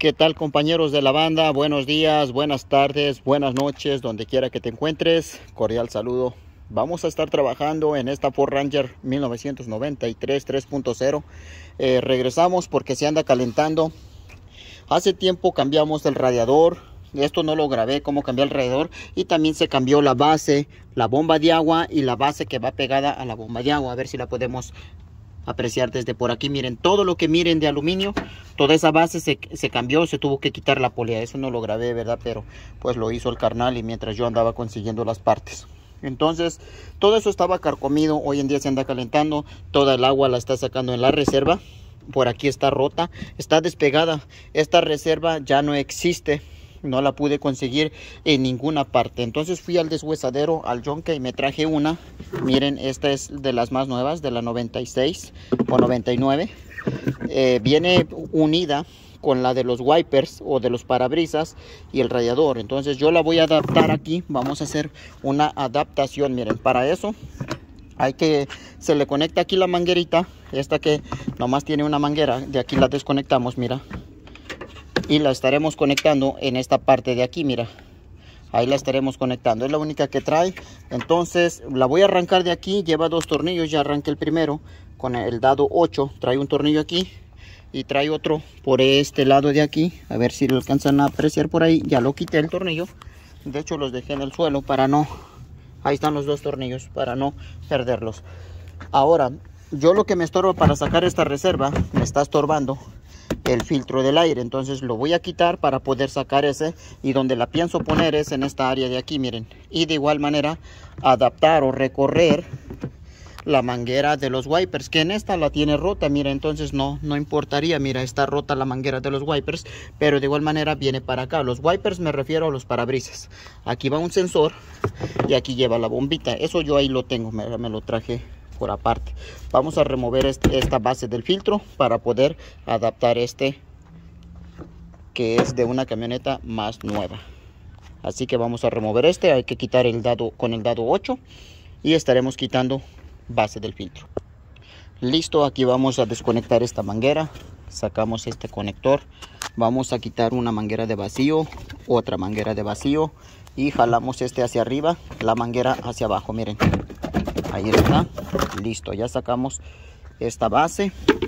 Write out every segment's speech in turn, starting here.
¿Qué tal, compañeros de la banda? Buenos días, buenas tardes, buenas noches, donde quiera que te encuentres. Cordial saludo. Vamos a estar trabajando en esta Ford Ranger 1993 3.0. Regresamos porque se anda calentando. Hace tiempo cambiamos el radiador. Esto no lo grabé, cómo cambié el radiador. Y también se cambió la base, la bomba de agua y la base que va pegada a la bomba de agua. A ver si la podemos apreciar desde por aquí. Miren, todo lo que miren de aluminio, toda esa base se cambió, se tuvo que quitar la polea. Eso no lo grabé, ¿verdad? Pero pues lo hizo el carnal y mientras yo andaba consiguiendo las partes. Entonces todo eso estaba carcomido. Hoy en día se anda calentando. Toda el agua la está sacando en la reserva. Por aquí está rota, está despegada. Esta reserva ya no existe. No la pude conseguir en ninguna parte. Entonces fui al deshuesadero, al yunque, y me traje una. Miren, esta es de las más nuevas, de la 96 o 99. Viene unida con la de los wipers o de los parabrisas y el radiador. Entonces yo la voy a adaptar aquí. Vamos a hacer una adaptación. Miren, para eso se le conecta aquí la manguerita. Esta que nomás tiene una manguera. De aquí la desconectamos, mira. Y la estaremos conectando en esta parte de aquí, mira. Ahí la estaremos conectando, es la única que trae. Entonces la voy a arrancar de aquí. Lleva dos tornillos, ya arranqué el primero con el dado 8. Trae un tornillo aquí y trae otro por este lado de aquí. A ver si lo alcanzan a apreciar por ahí. Ya lo quité el tornillo. De hecho los dejé en el suelo para no... Ahí están los dos tornillos para no perderlos. Ahora, yo lo que me estorba para sacar esta reserva, me está estorbando el filtro del aire. Entonces lo voy a quitar para poder sacar ese, y donde la pienso poner es en esta área de aquí, miren. Y de igual manera adaptar o recorrer la manguera de los wipers, que en esta la tiene rota, mira. Entonces no importaría, mira, está rota la manguera de los wipers, pero de igual manera viene para acá. Los wipers me refiero a los parabrisas. Aquí va un sensor y aquí lleva la bombita. Eso yo ahí lo tengo, me lo traje por aparte. Vamos a remover esta base del filtro para poder adaptar este, que es de una camioneta más nueva. Así que vamos a remover hay que quitar el dado con el dado 8 y estaremos quitando base del filtro. Listo, aquí vamos a desconectar esta manguera. Sacamos este conector. Vamos a quitar una manguera de vacío, otra manguera de vacío, y jalamos hacia arriba, la manguera hacia abajo, miren. Ahí está, listo, ya sacamos esta base.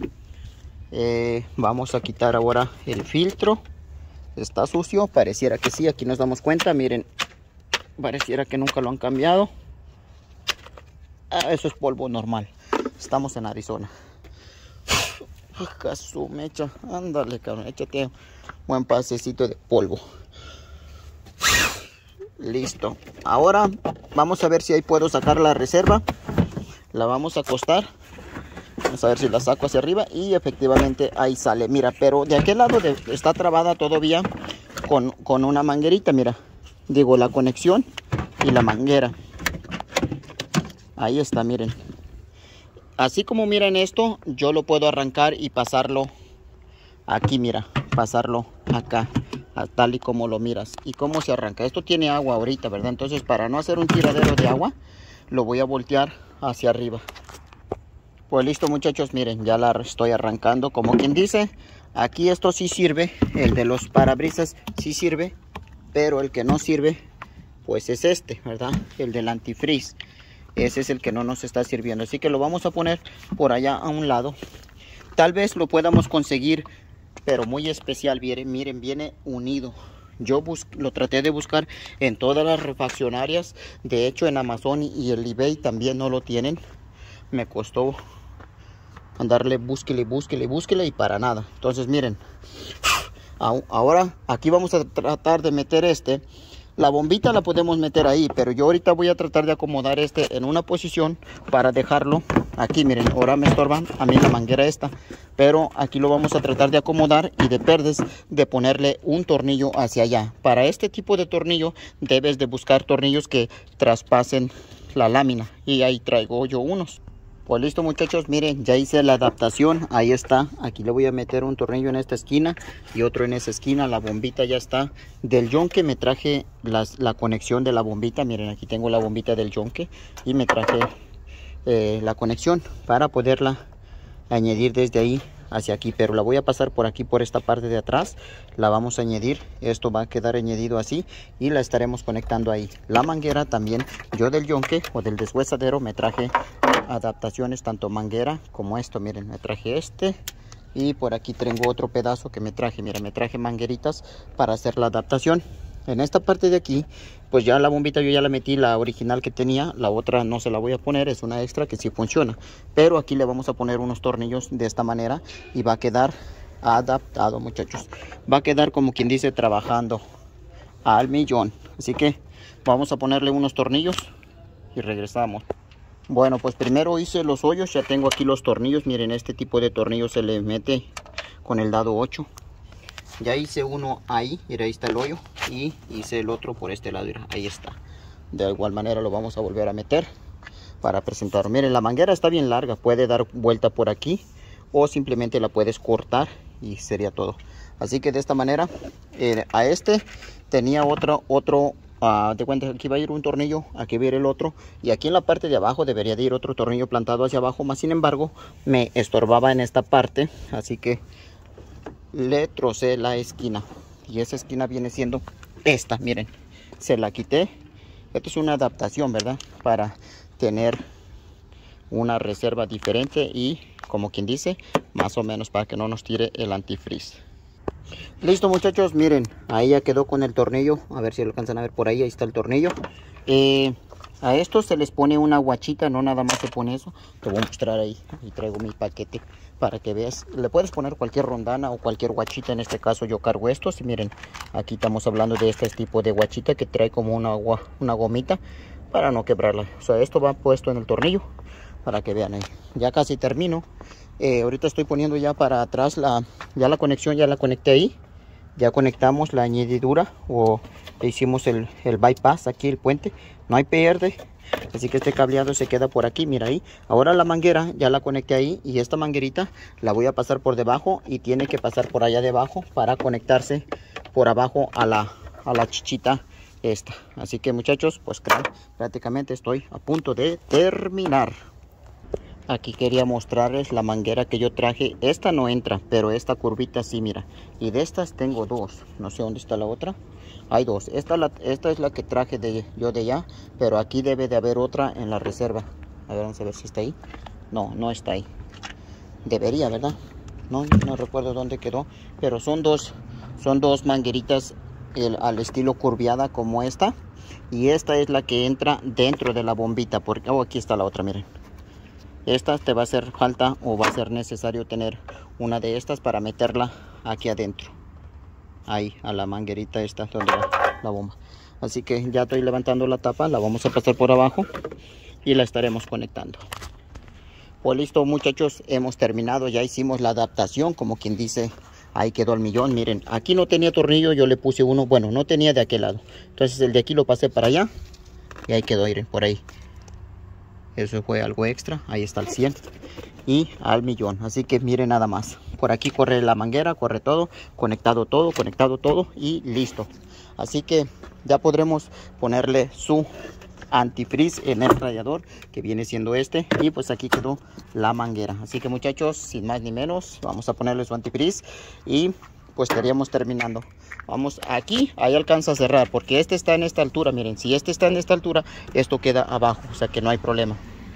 Vamos a quitar ahora el filtro. Está sucio, pareciera que sí, aquí nos damos cuenta, miren, pareciera que nunca lo han cambiado. Eso es polvo normal, estamos en Arizona. Casu mecha, ándale, cabrón, échate buen pasecito de polvo. Listo, ahora vamos a ver si ahí puedo sacar la reserva. La vamos a acostar. Vamos a ver si la saco hacia arriba. Y efectivamente ahí sale. Mira, pero de aquel lado está trabada todavía con una manguerita. Mira, digo, la conexión y la manguera. Ahí está, miren. Así como miren esto, yo lo puedo arrancar y pasarlo aquí, mira. Pasarlo acá, tal y como lo miras. ¿Y cómo se arranca? Esto tiene agua ahorita, ¿verdad? Entonces, para no hacer un tiradero de agua, lo voy a voltear hacia arriba. Pues listo, muchachos, miren, ya la estoy arrancando. Como quien dice, aquí esto sí sirve. El de los parabrisas sí sirve, pero el que no sirve, pues es este, ¿verdad? El del antifreeze. Ese es el que no nos está sirviendo. Así que lo vamos a poner por allá a un lado. Tal vez lo podamos conseguir, pero muy especial. Miren, viene unido. Yo lo traté de buscar en todas las refaccionarias. De hecho, en Amazon y el eBay también no lo tienen. Me costó andarle búsquele y para nada. Entonces, miren. Ahora aquí vamos a tratar de meter la bombita la podemos meter ahí, pero yo ahorita voy a tratar de acomodar en una posición para dejarlo aquí. Miren, ahora me estorban a mí la manguera esta, pero aquí lo vamos a tratar de acomodar y de ponerle un tornillo hacia allá. Para este tipo de tornillo debes de buscar tornillos que traspasen la lámina, y ahí traigo yo unos. Pues listo, muchachos, miren, ya hice la adaptación. Ahí está, aquí le voy a meter un tornillo en esta esquina y otro en esa esquina. La bombita ya está. Del yunque me traje la conexión de la bombita. Miren, aquí tengo la bombita del yunque y me traje la conexión para poderla añadir desde ahí hacia aquí, pero la voy a pasar por aquí, por esta parte de atrás. La vamos a añadir, esto va a quedar añadido así y la estaremos conectando ahí. La manguera también, yo del yonque o del deshuesadero me traje adaptaciones, tanto manguera como esto. Miren, me traje este y por aquí tengo otro pedazo que me traje. Miren, me traje mangueritas para hacer la adaptación. En esta parte de aquí, pues ya la bombita yo ya la metí, la original que tenía. La otra no se la voy a poner, es una extra que sí funciona. Pero aquí le vamos a poner unos tornillos de esta manera y va a quedar adaptado, muchachos. Va a quedar como quien dice trabajando al millón. Así que vamos a ponerle unos tornillos y regresamos. Bueno, pues primero hice los hoyos, ya tengo aquí los tornillos. Miren, este tipo de tornillos se le mete con el dado 8. Ya hice uno ahí, mira, ahí está el hoyo. Y hice el otro por este lado, mira, ahí está. De igual manera lo vamos a volver a meter para presentarlo. Miren, la manguera está bien larga, puede dar vuelta por aquí o simplemente la puedes cortar y sería todo. Así que de esta manera, a este tenía otro de cuenta que aquí va a ir un tornillo, aquí va a ir el otro, y aquí en la parte de abajo debería de ir otro tornillo plantado hacia abajo, más sin embargo me estorbaba en esta parte, así que le trocé la esquina y esa esquina viene siendo esta. Miren, se la quité. Esto es una adaptación, ¿verdad? Para tener una reserva diferente y, como quien dice, más o menos para que no nos tire el antifreeze. Listo, muchachos, miren, ahí ya quedó con el tornillo. A ver si lo alcanzan a ver por ahí, ahí está el tornillo. A estos se les pone una guachita, no nada más se pone eso. Te voy a mostrar ahí, y traigo mi paquete para que veas. Le puedes poner cualquier rondana o cualquier guachita, en este caso yo cargo estos. Y miren, aquí estamos hablando de este tipo de guachita que trae como una gomita para no quebrarla. O sea, esto va puesto en el tornillo para que vean ahí. Ya casi termino. Ahorita estoy poniendo ya para atrás ya la conexión, ya la conecté ahí. Ya conectamos la añadidura o hicimos el bypass aquí, el puente. No hay pierde, así que este cableado se queda por aquí, mira ahí. Ahora la manguera ya la conecté ahí y esta manguerita la voy a pasar por debajo y tiene que pasar por allá debajo para conectarse por abajo a la chichita esta. Así que, muchachos, pues prácticamente estoy a punto de terminar. Aquí quería mostrarles la manguera que yo traje. Esta no entra, pero esta curvita sí, mira. Y de estas tengo dos. No sé dónde está la otra. Hay dos. Esta es la que traje yo de allá. Pero aquí debe de haber otra en la reserva. A ver, vamos a ver si está ahí. No, no está ahí. Debería, ¿verdad? No recuerdo dónde quedó. Pero son dos mangueritas al estilo curviada como esta. Y esta es la que entra dentro de la bombita. Porque, aquí está la otra, miren. Esta te va a hacer falta o va a ser necesario tener una de estas para meterla aquí adentro. Ahí, a la manguerita esta donde va la bomba. Así que ya estoy levantando la tapa, la vamos a pasar por abajo y la estaremos conectando. Pues listo, muchachos, hemos terminado. Ya hicimos la adaptación, como quien dice, ahí quedó al millón. Miren, aquí no tenía tornillo, yo le puse uno, bueno, no tenía de aquel lado. Entonces el de aquí lo pasé para allá y ahí quedó, miren, por ahí. Eso fue algo extra, ahí está el 100 y al millón. Así que miren nada más. Por aquí corre la manguera, corre todo, conectado todo y listo. Así que ya podremos ponerle su antifreeze en el radiador, que viene siendo este. Y pues aquí quedó la manguera. Así que, muchachos, sin más ni menos, vamos a ponerle su antifreeze y pues estaríamos terminando. Vamos aquí, ahí alcanza a cerrar, porque este está en esta altura. Miren, si este está en esta altura, esto queda abajo, o sea que no hay problema.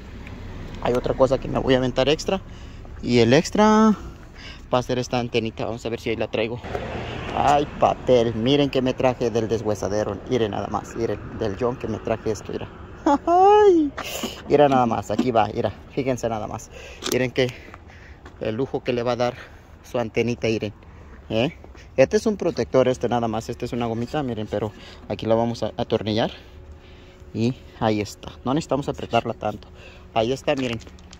Hay otra cosa que me voy a aventar extra, y el extra va a ser esta antenita. Vamos a ver si ahí la traigo. Ay, papel, miren que me traje del deshuesadero. Miren nada más, miren, del John que me traje esto, mira. Ay, mira nada más, aquí va, mira, fíjense nada más. Miren que el lujo que le va a dar su antenita, miren. Este es un protector, nada más, es una gomita, miren, pero aquí la vamos a atornillar y ahí está. No necesitamos apretarla tanto. Ahí está, miren,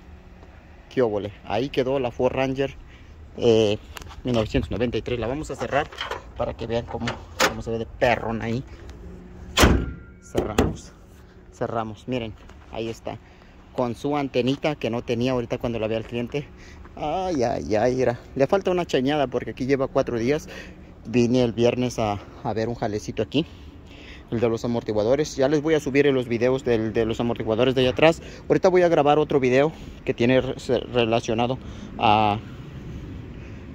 qué óvole. Ahí quedó la Ford Ranger 1993. La vamos a cerrar para que vean cómo se ve de perrón ahí. Cerramos, miren, ahí está, con su antenita que no tenía ahorita cuando la vi al cliente. Ay, mira, le falta una chañada porque aquí lleva 4 días. Vine el viernes a ver un jalecito aquí, el de los amortiguadores. Ya les voy a subir los videos de los amortiguadores de allá atrás. Ahorita voy a grabar otro video que tiene relacionado a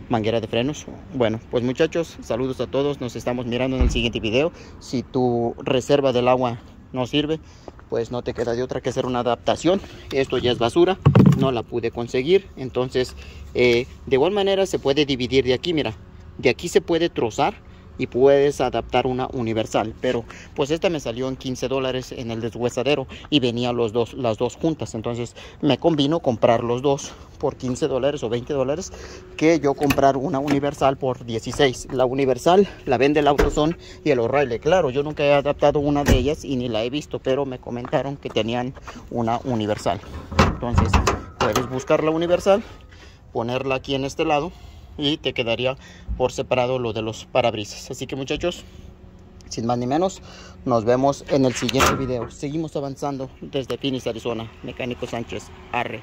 manguera de frenos. Bueno, pues muchachos, saludos a todos, nos estamos mirando en el siguiente video. Si tu reserva del agua no sirve, pues no te queda de otra que hacer una adaptación. Esto ya es basura, no la pude conseguir, entonces de igual manera se puede dividir de aquí. Mira, de aquí se puede trozar y puedes adaptar una universal, pero pues esta me salió en $15 en el deshuesadero y venía las dos juntas. Entonces me convino comprar los dos por $15 o $20 que yo comprar una universal por 16. La universal la vende el AutoZone y el O'Reilly. Claro, yo nunca he adaptado una de ellas y ni la he visto, pero me comentaron que tenían una universal. Entonces puedes buscar la universal, ponerla aquí en este lado y te quedaría por separado lo de los parabrisas. Así que muchachos, sin más ni menos, nos vemos en el siguiente video. Seguimos avanzando desde Phoenix, Arizona. Mecánico Sánchez, arre.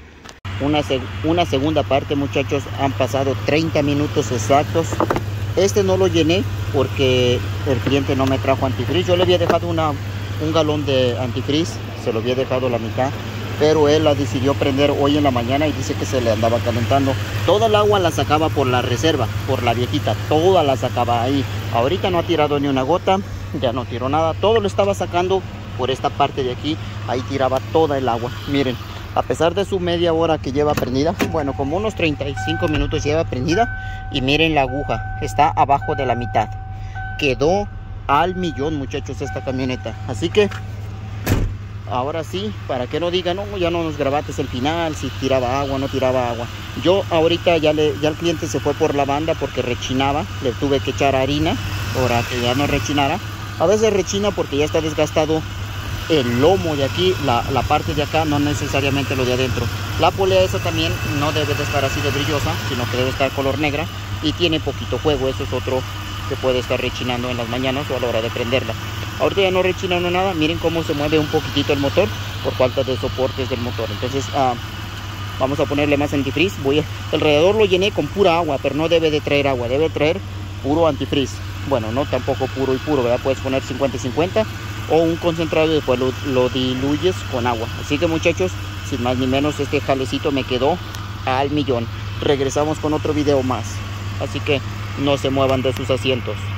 Una segunda parte, muchachos. Han pasado 30 minutos exactos. Este no lo llené porque el cliente no me trajo antifreeze. Yo le había dejado un galón de antifreeze, se lo había dejado la mitad, pero él la decidió prender hoy en la mañana y dice que se le andaba calentando. Toda el agua la sacaba por la reserva, por la viejita, toda la sacaba ahí. Ahorita no ha tirado ni una gota, ya no tiró nada, todo lo estaba sacando por esta parte de aquí. Ahí tiraba toda el agua. Miren, a pesar de su media hora que lleva prendida, bueno, como unos 35 minutos lleva prendida, y miren la aguja, está abajo de la mitad. Quedó al millón, muchachos, esta camioneta. Así que ahora sí, para que no digan, no, ya no nos grabaste el final, si tiraba agua o no tiraba agua. Yo ahorita ya el cliente se fue por la banda porque rechinaba, le tuve que echar harina para que ya no rechinara. A veces rechina porque ya está desgastado el lomo de aquí, la parte de acá, no necesariamente lo de adentro. La polea esa también no debe de estar así de brillosa, sino que debe estar color negra y tiene poquito juego. Eso es otro que puede estar rechinando en las mañanas o a la hora de prenderla. Ahorita ya no rechinando nada. Miren cómo se mueve un poquitito el motor por falta de soportes del motor. Entonces vamos a ponerle más antifreeze. El radiador lo llené con pura agua, pero no debe de traer agua, debe traer puro antifreeze. Bueno, no tampoco puro y puro, ¿verdad? Puedes poner 50-50 o un concentrado y después lo diluyes con agua. Así que muchachos, sin más ni menos, este jalecito me quedó al millón. Regresamos con otro video más, así que no se muevan de sus asientos.